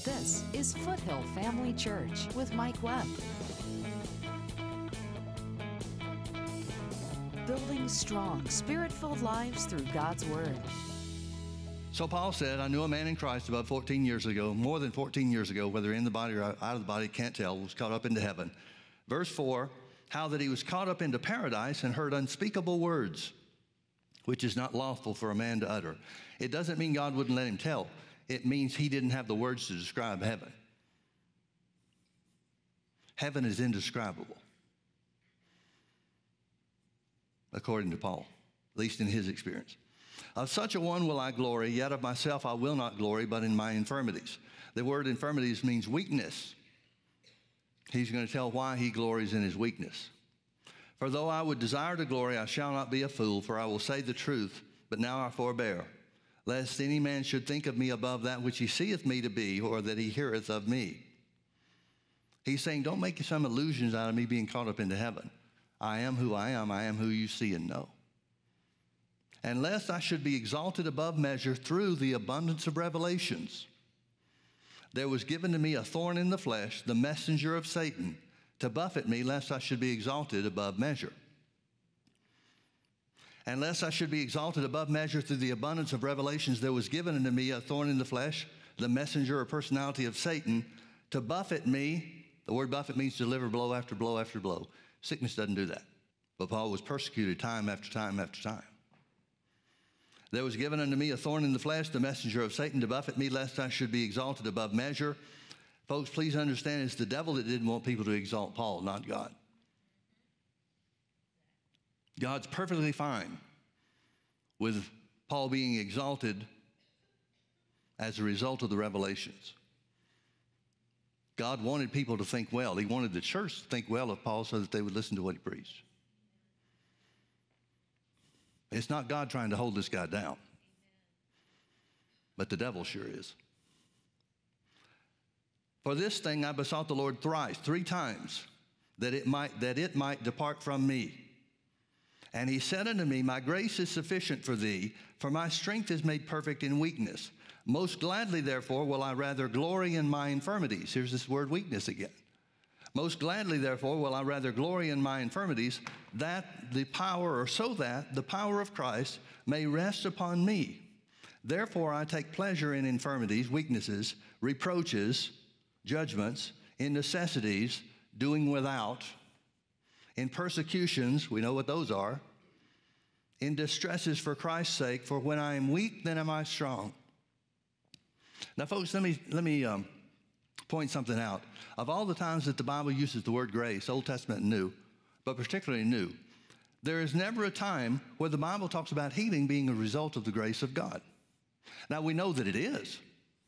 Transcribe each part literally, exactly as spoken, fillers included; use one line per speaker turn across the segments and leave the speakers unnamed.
This is Foothill Family Church with Mike Webb. Building strong, spirit-filled lives through God's Word.
So Paul said, I knew a man in Christ about fourteen years ago, more than fourteen years ago, whether in the body or out of the body, can't tell, was caught up into heaven. Verse four, how that he was caught up into paradise and heard unspeakable words, which is not lawful for a man to utter. It doesn't mean God wouldn't let him tell. It means he didn't have the words to describe heaven. Heaven is indescribable, according to Paul, at least in his experience. Of such a one will I glory, yet of myself I will not glory, but in my infirmities. The word infirmities means weakness. He's going to tell why he glories in his weakness. For though I would desire to glory, I shall not be a fool, for I will say the truth, but now I forbear, lest any man should think of me above that which he seeth me to be, or that he heareth of me. He's saying, don't make some illusions out of me being caught up into heaven. I am who I am. I am who you see and know. And lest I should be exalted above measure through the abundance of revelations, there was given to me a thorn in the flesh, the messenger of Satan, to buffet me, lest I should be exalted above measure. And lest I should be exalted above measure through the abundance of revelations, there was given unto me a thorn in the flesh, the messenger or personality of Satan, to buffet me. The word buffet means deliver blow after blow after blow. Sickness doesn't do that. But Paul was persecuted time after time after time. There was given unto me a thorn in the flesh, the messenger of Satan, to buffet me, lest I should be exalted above measure. Folks, please understand, it's the devil that didn't want people to exalt Paul, not God. God's perfectly fine with Paul being exalted as a result of the revelations. God wanted people to think well. He wanted the church to think well of Paul so that they would listen to what he preached. It's not God trying to hold this guy down, but the devil sure is. For this thing I besought the Lord thrice, three times, that it might, that it might depart from me. And he said unto me, my grace is sufficient for thee, for my strength is made perfect in weakness. Most gladly, therefore, will I rather glory in my infirmities. Here's this word weakness again. Most gladly, therefore, will I rather glory in my infirmities, that the power, or so that the power of Christ may rest upon me. Therefore, I take pleasure in infirmities, weaknesses, reproaches, judgments, in necessities, doing without, in persecutions, we know what those are, in distresses for Christ's sake, for when I am weak, then am I strong. Now, folks, let me, let me um, point something out. Of all the times that the Bible uses the word grace, Old Testament and New, but particularly New, there is never a time where the Bible talks about healing being a result of the grace of God. Now, we know that it is.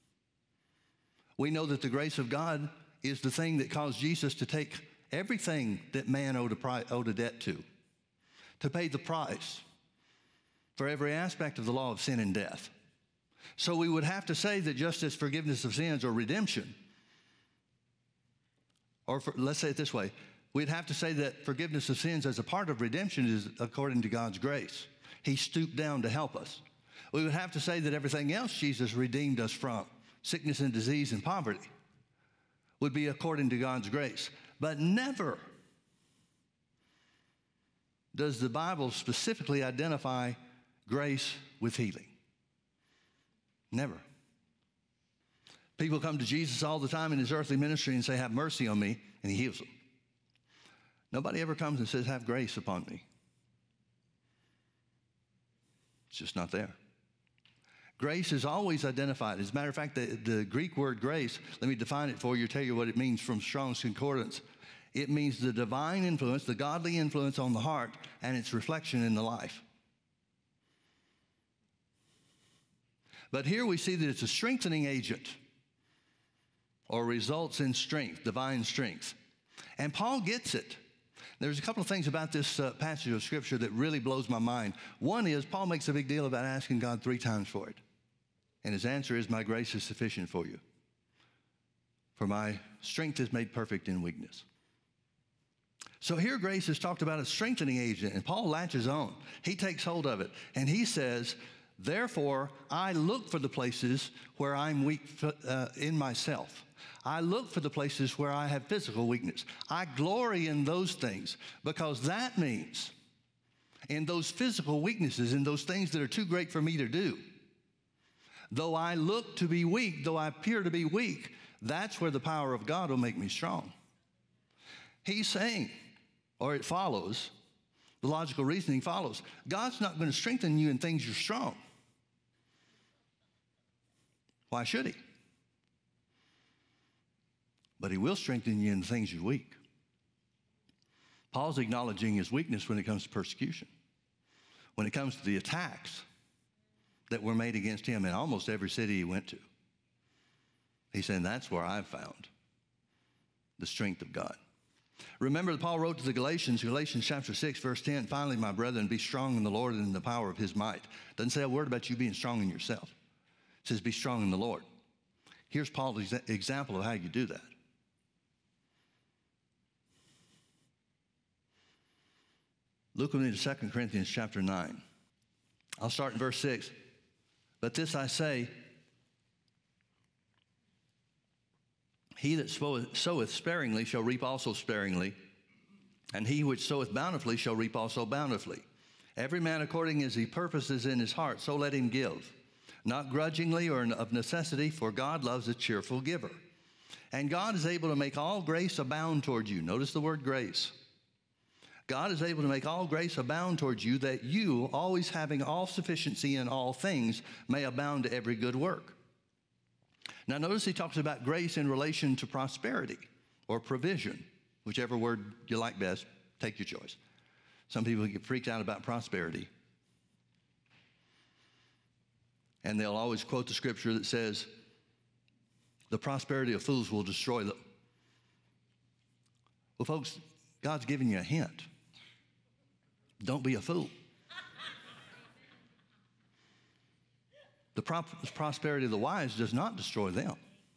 We know that the grace of God is the thing that caused Jesus to take everything that man owed a, pri- owed a debt to, to pay the price for every aspect of the law of sin and death. So we would have to say that just as forgiveness of sins or redemption, or for, let's say it this way, we'd have to say that forgiveness of sins as a part of redemption is according to God's grace. He stooped down to help us. We would have to say that everything else Jesus redeemed us from, sickness and disease and poverty, would be according to God's grace. But never does the Bible specifically identify grace with healing. Never. People come to Jesus all the time in his earthly ministry and say, have mercy on me, and he heals them. Nobody ever comes and says, have grace upon me. It's just not there. Grace is always identified. As a matter of fact, the, the Greek word grace, let me define it for you, tell you what it means from Strong's Concordance. It means the divine influence, the godly influence on the heart and its reflection in the life. But here we see that it's a strengthening agent or results in strength, divine strength. And Paul gets it. There's a couple of things about this uh, passage of Scripture that really blows my mind. One is Paul makes a big deal about asking God three times for it. And his answer is, my grace is sufficient for you. For my strength is made perfect in weakness. So here grace is talked about as strengthening agent, and Paul latches on. He takes hold of it, and he says, Therefore, I look for the places where I'm weak uh, in myself. I look for the places where I have physical weakness. I glory in those things because that means in those physical weaknesses, in those things that are too great for me to do. Though I look to be weak, though I appear to be weak, that's where the power of God will make me strong. He's saying, or it follows, the logical reasoning follows, God's not going to strengthen you in things you're strong. Why should he? But he will strengthen you in the things you're weak. Paul's acknowledging his weakness when it comes to persecution. When it comes to the attacks that were made against him in almost every city he went to. He's saying that's where I've found the strength of God. Remember that Paul wrote to the Galatians, Galatians chapter six, verse ten, finally, my brethren, be strong in the Lord and in the power of his might. Doesn't say a word about you being strong in yourself. It says be strong in the Lord. Here's Paul's example of how you do that. Look with me to Second Corinthians chapter nine. I'll start in verse six. But this I say, he that soweth sparingly shall reap also sparingly, and he which soweth bountifully shall reap also bountifully. Every man according as he purposes in his heart, so let him give, not grudgingly or of necessity, for God loves a cheerful giver. And God is able to make all grace abound toward you. Notice the word grace. God is able to make all grace abound towards you, that you, always having all sufficiency in all things, may abound to every good work. Now notice he talks about grace in relation to prosperity or provision, whichever word you like best, take your choice. Some people get freaked out about prosperity. And they'll always quote the scripture that says, the prosperity of fools will destroy them. Well, folks, God's giving you a hint. Don't be a fool. The pro- prosperity of the wise does not destroy them.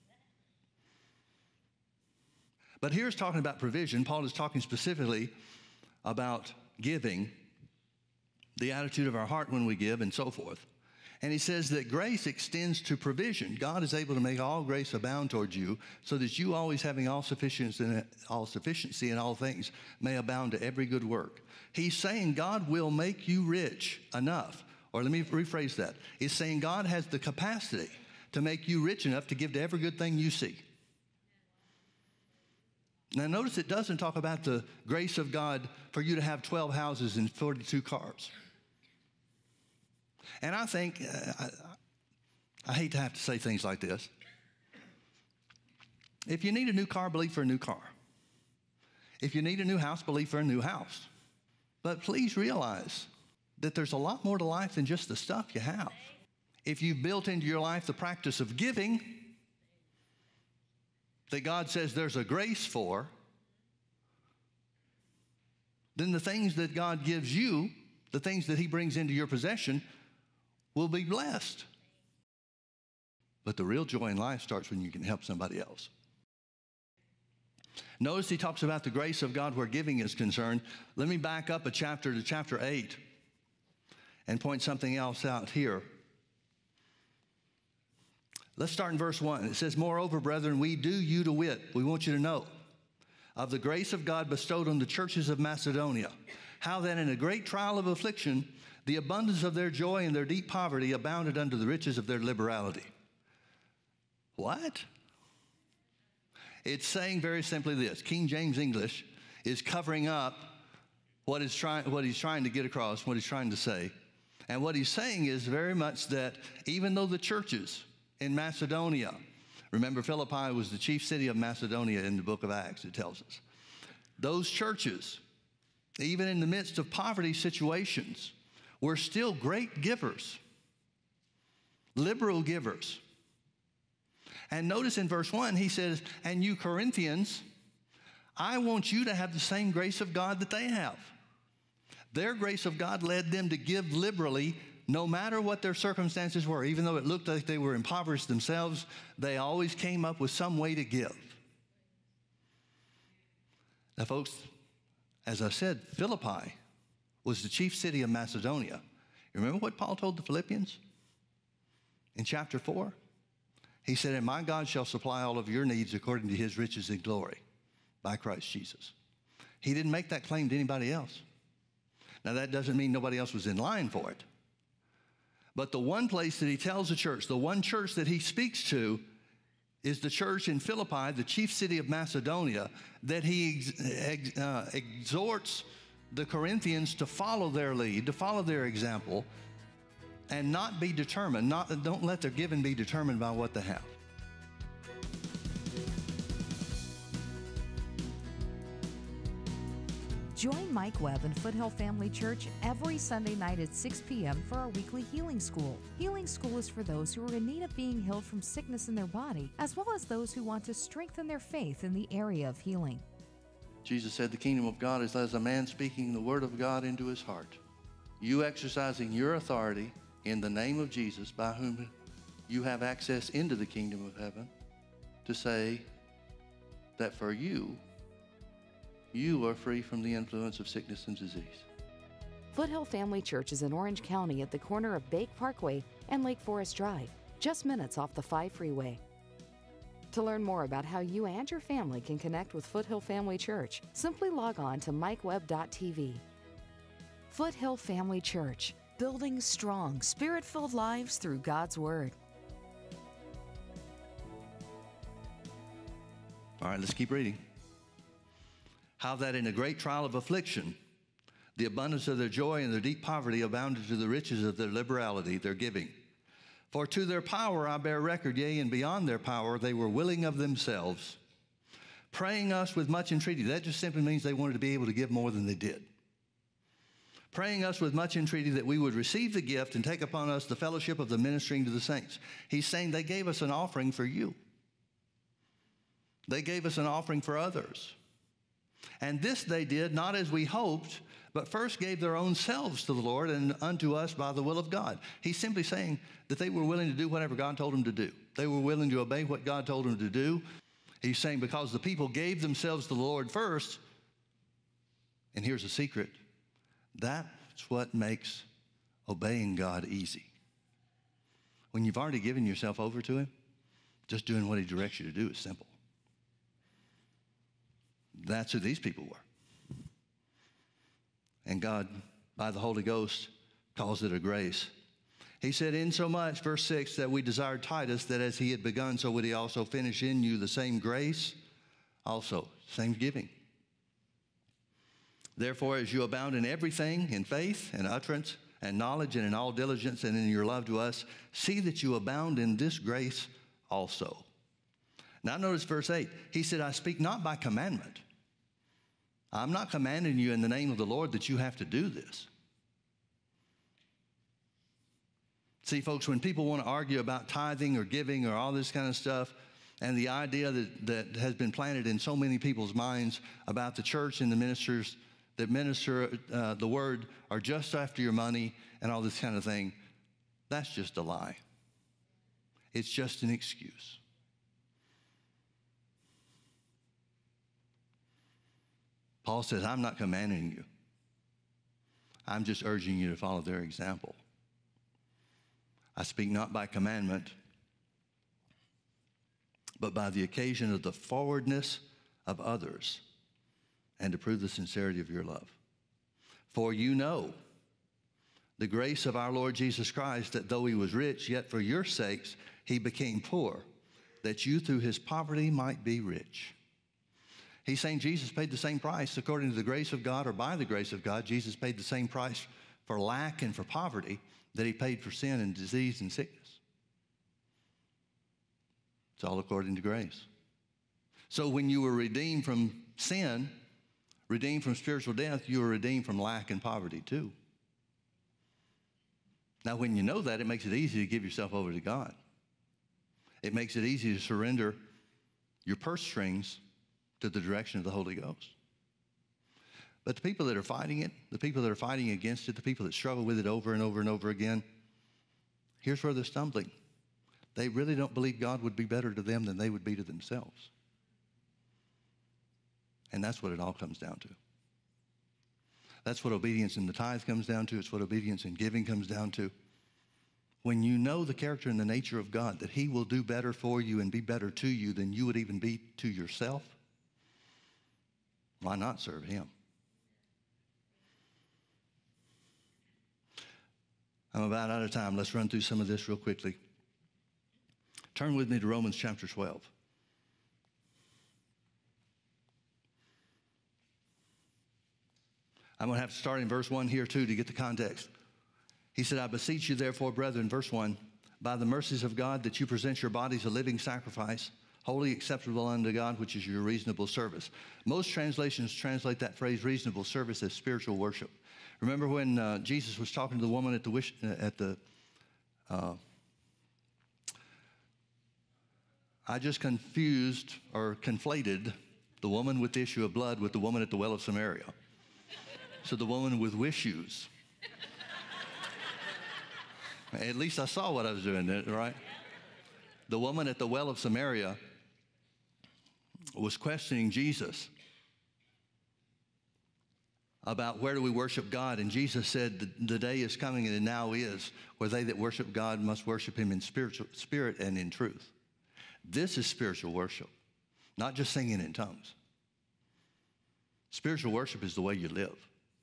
But here's talking about provision. Paul is talking specifically about giving, the attitude of our heart when we give, and so forth. And he says that grace extends to provision. God is able to make all grace abound towards you, so that you, always having all sufficiency in, all sufficiency in all things, may abound to every good work. He's saying God will make you rich enough. Or let me rephrase that. He's saying God has the capacity to make you rich enough to give to every good thing you see. Now notice it doesn't talk about the grace of God for you to have twelve houses and forty-two cars. And I think, uh, I, I hate to have to say things like this. If you need a new car, believe for a new car. If you need a new house, believe for a new house. But please realize that there's a lot more to life than just the stuff you have. If you've built into your life the practice of giving, that God says there's a grace for, then the things that God gives you, the things that he brings into your possession, will be blessed. But the real joy in life starts when you can help somebody else. Notice he talks about the grace of God where giving is concerned. Let me back up a chapter to chapter eight and point something else out here. Let's start in verse one. It says, moreover, brethren, we do you to wit, we want you to know, of the grace of God bestowed on the churches of Macedonia, how that in a great trial of affliction, the abundance of their joy and their deep poverty abounded unto the riches of their liberality. What? It's saying very simply this. King James English is covering up what, is try, what he's trying to get across, what he's trying to say. And what he's saying is very much that even though the churches in Macedonia, remember Philippi was the chief city of Macedonia in the book of Acts, it tells us. Those churches, even in the midst of poverty situations, were still great givers, liberal givers. And notice in verse one, he says, and you Corinthians, I want you to have the same grace of God that they have. Their grace of God led them to give liberally no matter what their circumstances were. Even though it looked like they were impoverished themselves, they always came up with some way to give. Now, folks, as I said, Philippi was the chief city of Macedonia. You remember what Paul told the Philippians? In chapter four, he said, and my God shall supply all of your needs according to his riches and glory by Christ Jesus. He didn't make that claim to anybody else. Now, that doesn't mean nobody else was in line for it. But the one place that he tells the church, the one church that he speaks to, is the church in Philippi, the chief city of Macedonia, that he ex ex uh, exhorts the Corinthians to follow their lead, to follow their example, and not be determined, not, don't let their giving be determined by what they have.
Join Mike Webb and Foothill Family Church every Sunday night at six p m for our weekly Healing School. Healing School is for those who are in need of being healed from sickness in their body, as well as those who want to strengthen their faith in the area of healing.
Jesus said the kingdom of God is as a man speaking the word of God into his heart. You exercising your authority in the name of Jesus, by whom you have access into the kingdom of heaven, to say that for you, you are free from the influence of sickness and disease.
Foothill Family Church is in Orange County at the corner of Bake Parkway and Lake Forest Drive, just minutes off the five freeway. To learn more about how you and your family can connect with Foothill Family Church, simply log on to mike webb dot t v. Foothill Family Church, building strong, spirit-filled lives through God's Word.
All right, let's keep reading. How that in a great trial of affliction, the abundance of their joy and their deep poverty abounded to the riches of their liberality, their giving. For to their power I bear record, yea, and beyond their power, they were willing of themselves, praying us with much entreaty. That just simply means they wanted to be able to give more than they did. Praying us with much entreaty that we would receive the gift and take upon us the fellowship of the ministering to the saints. He's saying they gave us an offering for you. They gave us an offering for others. And this they did not as we hoped, but first gave their own selves to the Lord and unto us by the will of God. He's simply saying that they were willing to do whatever God told them to do. They were willing to obey what God told them to do. He's saying because the people gave themselves to the Lord first, and here's a secret, that's what makes obeying God easy. When you've already given yourself over to him, just doing what he directs you to do is simple. That's who these people were. And God, by the Holy Ghost, calls it a grace. He said, insomuch, verse six, that we desired Titus, that as he had begun, so would he also finish in you the same grace, also, same giving. Therefore, as you abound in everything, in faith and utterance and knowledge and in all diligence and in your love to us, see that you abound in this grace also. Now notice verse eight. He said, I speak not by commandment. I'm not commanding you in the name of the Lord that you have to do this. See, folks, when people want to argue about tithing or giving or all this kind of stuff, and the idea that, that has been planted in so many people's minds about the church and the ministers that minister uh, the word are just after your money and all this kind of thing, that's just a lie. It's just an excuse. Paul says, I'm not commanding you. I'm just urging you to follow their example. I speak not by commandment, but by the occasion of the forwardness of others, and to prove the sincerity of your love. For you know the grace of our Lord Jesus Christ, that though he was rich, yet for your sakes he became poor, that you through his poverty might be rich. He's saying Jesus paid the same price according to the grace of God, or by the grace of God. Jesus paid the same price for lack and for poverty that he paid for sin and disease and sickness. It's all according to grace. So when you were redeemed from sin, redeemed from spiritual death, you were redeemed from lack and poverty too. Now when you know that, it makes it easy to give yourself over to God. It makes it easy to surrender your purse strings to the direction of the Holy Ghost. But the people that are fighting it, the people that are fighting against it, the people that struggle with it over and over and over again, here's where they're stumbling. They really don't believe God would be better to them than they would be to themselves. And that's what it all comes down to. That's what obedience in the tithe comes down to. It's what obedience in giving comes down to. when you know the character and the nature of God, that he will do better for you and be better to you than you would even be to yourself, why not serve him? I'm about out of time. Let's run through some of this real quickly. Turn with me to Romans chapter twelve. I'm going to have to start in verse one here too to get the context. He said, I beseech you therefore, brethren, verse one, by the mercies of God, that you present your bodies a living sacrifice, wholly acceptable unto God, which is your reasonable service. Most translations translate that phrase reasonable service as spiritual worship. Remember when uh, Jesus was talking to the woman at the, wish, uh, at the uh, I just confused or conflated the woman with the issue of blood with the woman at the well of Samaria. So the woman with wishes. At least I saw what I was doing, right? The woman at the well of Samaria was questioning Jesus about where do we worship God. And Jesus said, the, the day is coming and it now is, where they that worship God must worship him in spiritual, spirit and in truth. This is spiritual worship, not just singing in tongues. Spiritual worship is the way you live.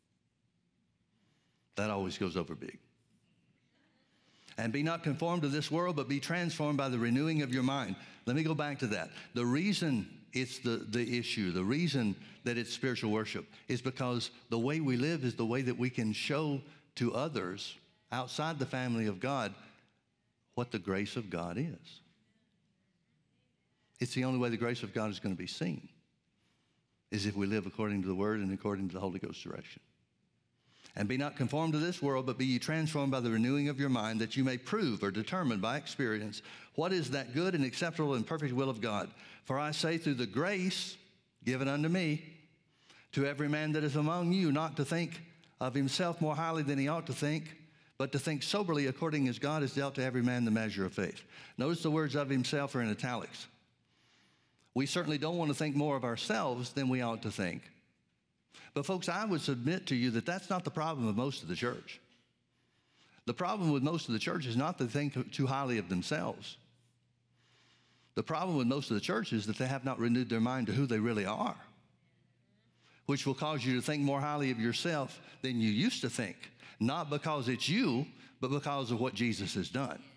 That always goes over big. And be not conformed to this world, but be transformed by the renewing of your mind. Let me go back to that. The reason it's the, the issue, the reason that it's spiritual worship is because the way we live is the way that we can show to others outside the family of God what the grace of God is. It's the only way the grace of God is going to be seen, is if we live according to the Word and according to the Holy Ghost direction. And be not conformed to this world, but be ye transformed by the renewing of your mind, that you may prove or determine by experience what is that good and acceptable and perfect will of God. For I say, through the grace given unto me, to every man that is among you, not to think of himself more highly than he ought to think, but to think soberly according as God has dealt to every man the measure of faith. Notice the words of himself are in italics. We certainly don't want to think more of ourselves than we ought to think. But folks, I would submit to you that that's not the problem of most of the church. The problem with most of the church is not that they think too highly of themselves. The problem with most of the church is that they have not renewed their mind to who they really are, which will cause you to think more highly of yourself than you used to think, not because it's you, but because of what Jesus has done. Amen.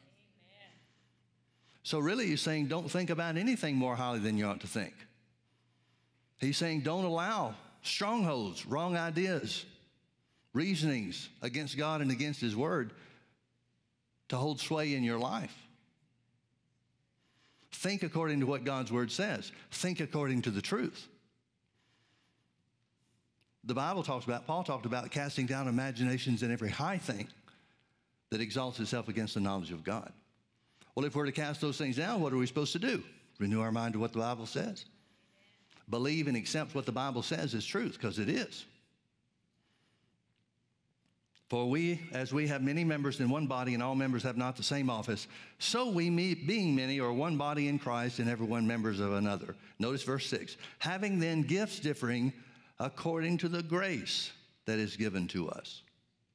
So really he's saying don't think about anything more highly than you ought to think. He's saying don't allow strongholds, wrong ideas, reasonings against God and against his word to hold sway in your life. Think according to what God's word says. Think according to the truth. The Bible talks about, Paul talked about casting down imaginations and every high thing that exalts itself against the knowledge of God. Well, if we're to cast those things down, what are we supposed to do? Renew our mind to what the Bible says. Believe and accept what the Bible says is truth, because it is. For we, as we have many members in one body, and all members have not the same office, so we, being many, are one body in Christ, and every one members of another. Notice verse six. Having then gifts differing according to the grace that is given to us.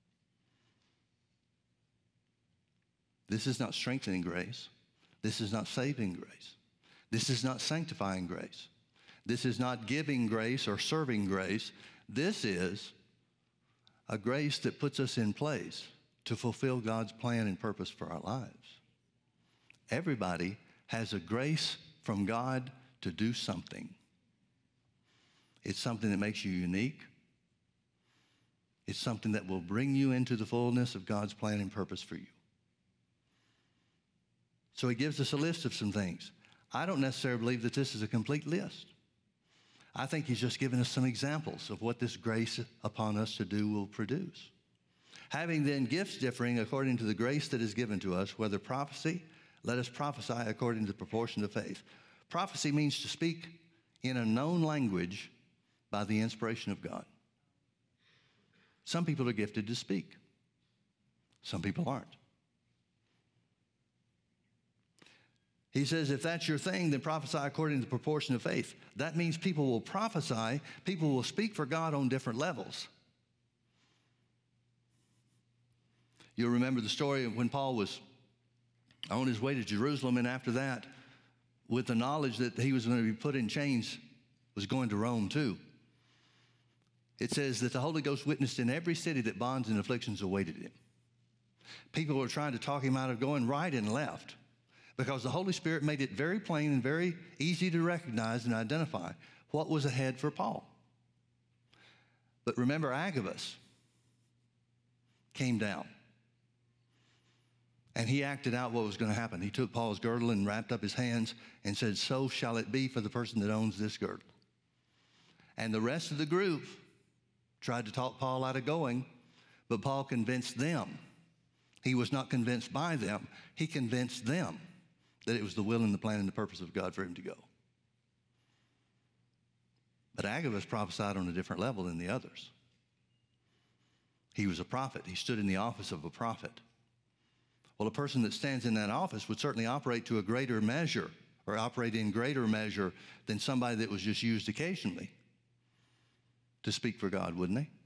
This is not strengthening grace. This is not saving grace. This is not sanctifying grace. This is not giving grace or serving grace. This is a grace that puts us in place to fulfill God's plan and purpose for our lives. Everybody has a grace from God to do something. It's something that makes you unique. It's something that will bring you into the fullness of God's plan and purpose for you. So he gives us a list of some things. I don't necessarily believe that this is a complete list. I think he's just given us some examples of what this grace upon us to do will produce. Having then gifts differing according to the grace that is given to us, whether prophecy, let us prophesy according to the proportion of faith. Prophecy means to speak in a known language by the inspiration of God. Some people are gifted to speak. Some people aren't. He says, if that's your thing, then prophesy according to the proportion of faith. That means people will prophesy, people will speak for God on different levels. You'll remember the story of when Paul was on his way to Jerusalem, and after that, with the knowledge that he was going to be put in chains, was going to Rome too. It says that the Holy Ghost witnessed in every city that bonds and afflictions awaited him. People were trying to talk him out of going right and left because the Holy Spirit made it very plain and very easy to recognize and identify what was ahead for Paul. But remember, Agabus came down, and he acted out what was going to happen. He took Paul's girdle and wrapped up his hands and said, "So shall it be for the person that owns this girdle." And the rest of the group tried to talk Paul out of going, but Paul convinced them. He was not convinced by them. He convinced them that it was the will and the plan and the purpose of God for him to go. But Agabus prophesied on a different level than the others. He was a prophet. He stood in the office of a prophet. Well, a person that stands in that office would certainly operate to a greater measure, or operate in greater measure than somebody that was just used occasionally to speak for God, wouldn't he?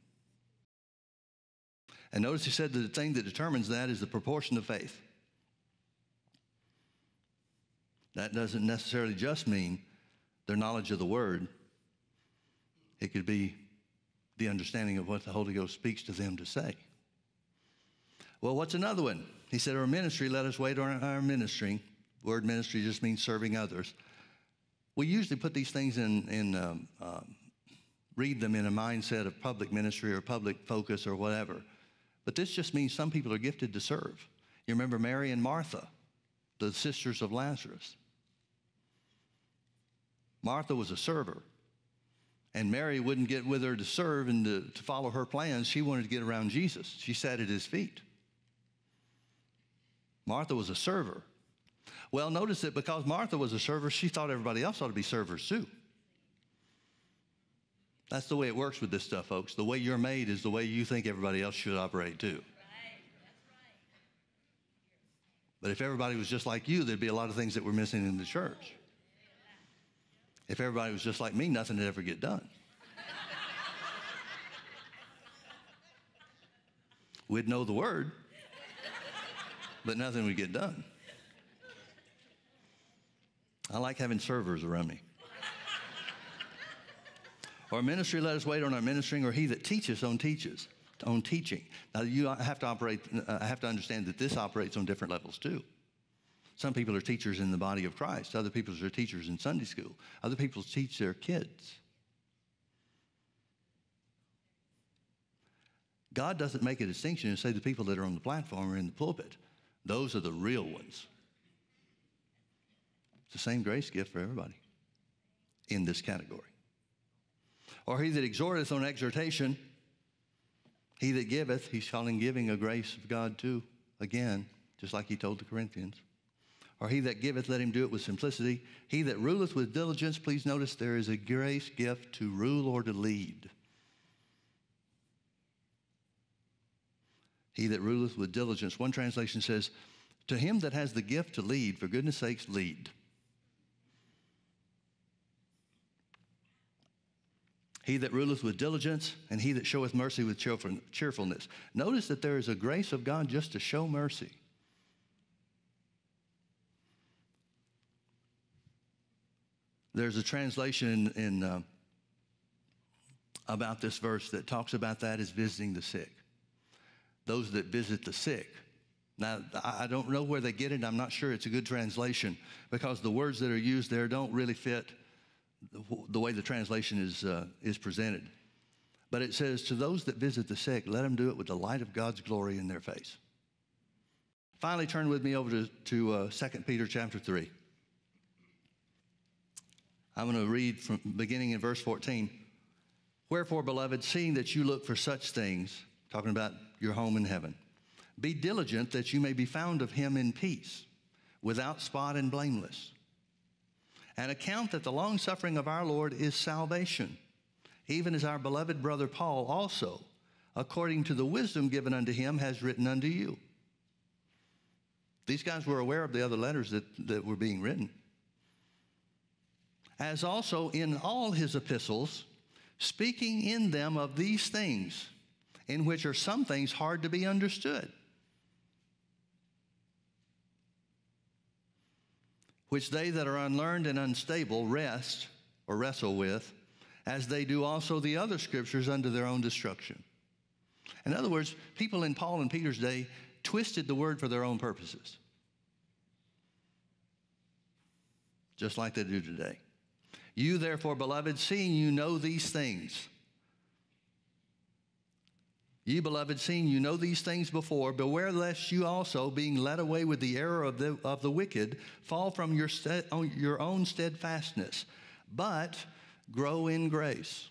And notice he said that the thing that determines that is the proportion of faith. That doesn't necessarily just mean their knowledge of the word. It could be the understanding of what the Holy Ghost speaks to them to say. Well, what's another one? He said, our ministry, let us wait on our ministering. Word ministry just means serving others. We usually put these things in, in um, um, read them in a mindset of public ministry or public focus or whatever. But this just means some people are gifted to serve. You remember Mary and Martha, the sisters of Lazarus. Martha was a server. And Mary wouldn't get with her to serve and to, to follow her plans. She wanted to get around Jesus. She sat at his feet. Martha was a server. Well, notice that because Martha was a server, she thought everybody else ought to be servers too. That's the way it works with this stuff, folks. The way you're made is the way you think everybody else should operate too.
Right. That's right.
But if everybody was just like you, there'd be a lot of things that we're missing in the church. If everybody was just like me, nothing would ever get done. We'd know the word, but nothing would get done. I like having servers around me. Or ministry, let us wait on our ministering, or he that teaches on teaches, on teaching. Now you have to operate, uh, have to understand that this operates on different levels too. Some people are teachers in the body of Christ. Other people are teachers in Sunday school. Other people teach their kids. God doesn't make a distinction and say the people that are on the platform or in the pulpit, those are the real ones. It's the same grace gift for everybody in this category. Or he that exhorteth on exhortation, he that giveth, he's calling giving a grace of God too, again, just like he told the Corinthians. Or he that giveth, let him do it with simplicity. He that ruleth with diligence, please notice there is a grace gift to rule or to lead. He that ruleth with diligence. One translation says, to him that has the gift to lead, for goodness sakes, lead. He that ruleth with diligence, and he that showeth mercy with cheerfulness. Notice that there is a grace of God just to show mercy. There's a translation in, in uh, about this verse that talks about that as visiting the sick. Those that visit the sick. Now, I don't know where they get it. I'm not sure it's a good translation because the words that are used there don't really fit the, the way the translation is, uh, is presented. But it says, to those that visit the sick, let them do it with the light of God's glory in their face. Finally, turn with me over to, to uh, Second Peter chapter three. I'm going to read from beginning in verse fourteen. Wherefore, beloved, seeing that you look for such things, talking about your home in heaven, be diligent that you may be found of him in peace, without spot and blameless. And account that the long-suffering of our Lord is salvation, even as our beloved brother Paul also, according to the wisdom given unto him, has written unto you. These guys were aware of the other letters that, that were being written. As also in all his epistles, speaking in them of these things, in which are some things hard to be understood. which they that are unlearned and unstable rest or wrestle with, as they do also the other scriptures unto their own destruction. In other words, people in Paul and Peter's day twisted the word for their own purposes, just like they do today. You therefore, beloved, seeing you know these things, Ye beloved, seeing you know these things before, beware lest you also, being led away with the error of the, of the wicked, fall from your, stead, your own steadfastness, but grow in grace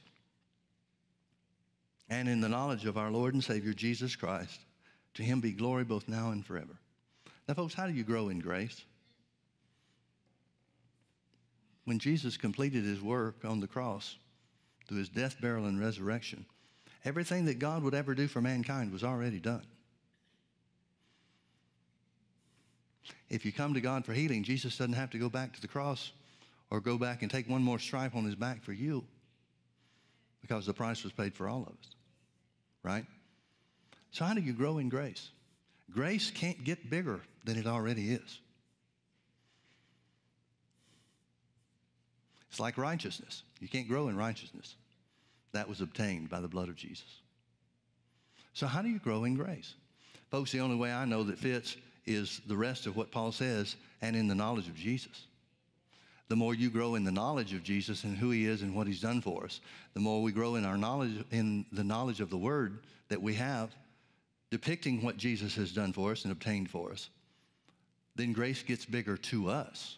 and in the knowledge of our Lord and Savior Jesus Christ. To him be glory both now and forever. Now, folks, how do you grow in grace? When Jesus completed his work on the cross through his death, burial, and resurrection, everything that God would ever do for mankind was already done. If you come to God for healing, Jesus doesn't have to go back to the cross or go back and take one more stripe on his back for you, because the price was paid for all of us, right? So how do you grow in grace? Grace can't get bigger than it already is. It's like righteousness. You can't grow in righteousness. That was obtained by the blood of Jesus. So how do you grow in grace? Folks, the only way I know that fits is the rest of what Paul says, and in the knowledge of Jesus. The more you grow in the knowledge of Jesus and who he is and what he's done for us, the more we grow in our knowledge, in the knowledge of the word that we have, depicting what Jesus has done for us and obtained for us, then grace gets bigger to us.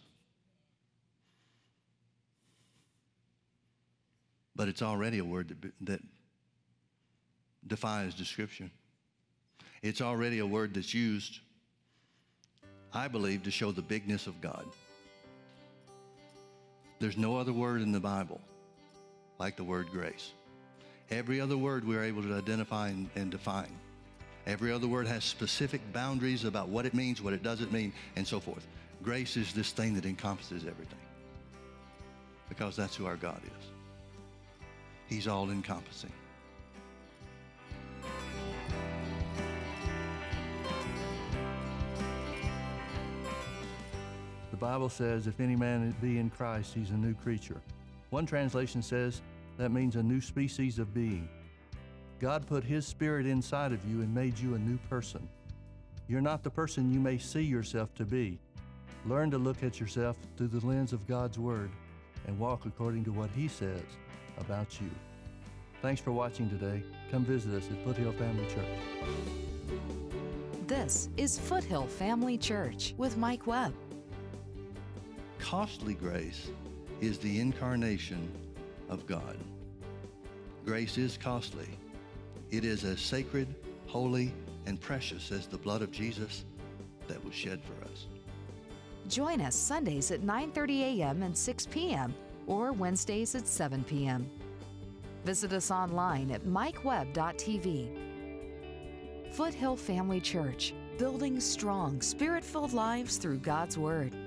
But it's already a word that, that defies description. It's already a word that's used, I believe, to show the bigness of God. There's no other word in the Bible like the word grace. Every other word we're able to identify and, and define. Every other word has specific boundaries about what it means, what it doesn't mean, and so forth. Grace is this thing that encompasses everything, because that's who our God is. He's all-encompassing. The Bible says, if any man be in Christ, he's a new creature. One translation says that means a new species of being. God put his spirit inside of you and made you a new person. You're not the person you may see yourself to be. Learn to look at yourself through the lens of God's word and walk according to what he says about you. Thanks for watching today. Come visit us at Foothill Family Church.
This is Foothill Family Church with Mike Webb.
Costly grace is the incarnation of God. Grace is costly. It is as sacred, holy, and precious as the blood of Jesus that was shed for us.
Join us Sundays at nine thirty a.m. and six p.m. or Wednesdays at seven p.m. Visit us online at mike webb dot t v. Foothill Family Church, building strong, spirit-filled lives through God's Word.